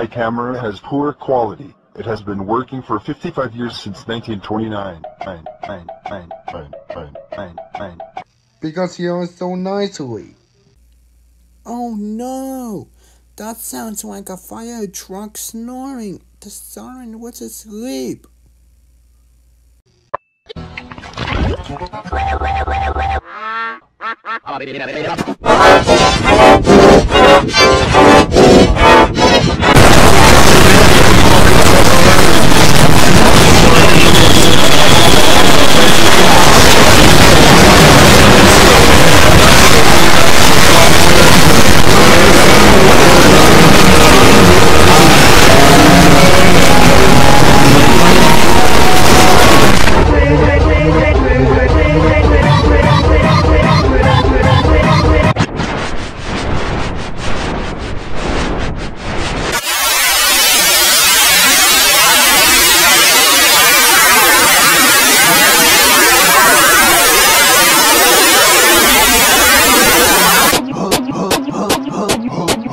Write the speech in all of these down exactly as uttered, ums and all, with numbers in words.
My camera has poor quality. It has been working for fifty-five years since nineteen twenty-nine. Nine, nine, nine, nine, nine, nine, nine. Because he owns so nicely. Oh no! That sounds like a fire truck snoring. The siren was asleep.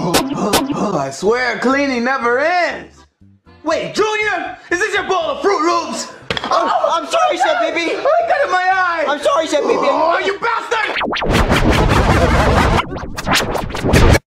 I swear cleaning never ends. Wait, Junior, is this your bowl of Fruit Loops?